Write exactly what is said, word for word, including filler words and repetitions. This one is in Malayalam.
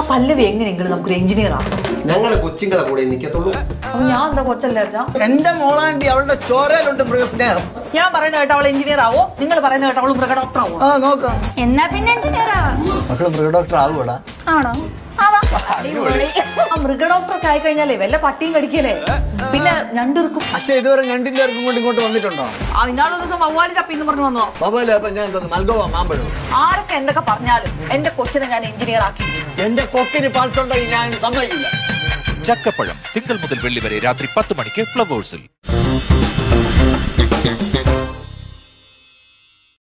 പല്ലവി എങ്ങനെയെങ്കിലും നമുക്കൊരു എഞ്ചിനീയർ ആക്കാം. ഞങ്ങള് കൊച്ചിങ്ങളെ കൂടെ നിൽക്കത്തുള്ളൂ. അപ്പൊ ഞാൻ എന്താ കൊച്ചല്ലേ അച്ഛാ? എന്റെ മോളാണ്ടി അവളുടെ ചോരയിലുണ്ട് മൃഗസ്നേഹം. ഞാൻ പറയുന്ന കേട്ടോ അവൾ എഞ്ചിനീയർ ആവോ, നിങ്ങൾ പറയുന്ന കേട്ടോ അവൾ മൃഗ ഡോക്ടർ ആവോ? ആ നോക്കാം. എന്നാ പിന്നെ എഞ്ചിനീയർ ആവാം. മക്കള് മൃഗ ഡോക്ടർ ആവൂടാ? ആണോ? ആ മൃഗ ഡോക്ടറൊക്കെ ആയി കഴിഞ്ഞാലേ വല്ല പട്ടിയും കടിക്കലേ, പിന്നെ ഞണ്ടിർക്കും. അച്ഛൻ ഇതുവരെ ഞണ്ടിന്റെ ഇറക്കും കൊണ്ട് ഇങ്ങോട്ട് വന്നിട്ടുണ്ടോ? ആ ഇന്നാളൊരു ദിവസം വവ്വാലി ചപ്പി എന്ന് പറഞ്ഞു വന്നോ? ബാബാലെ അപ്പൊ ഞാൻ മൽഗോവ മാമ്പഴം. ആരൊക്കെ എന്തൊക്കെ പറഞ്ഞാലും എന്റെ കൊച്ചിനെ ഞാൻ എഞ്ചിനീയർ ആക്കി. എന്റെ കൊക്കിന് പൾസ് ഉണ്ടെങ്കിൽ ഞാൻ സമ്മതിക്കില്ല. ചക്കപ്പഴം തിങ്കൾ മുതൽ വെള്ളി വരെ രാത്രി പത്ത് മണിക്ക് ഫ്ലവേഴ്സിൽ.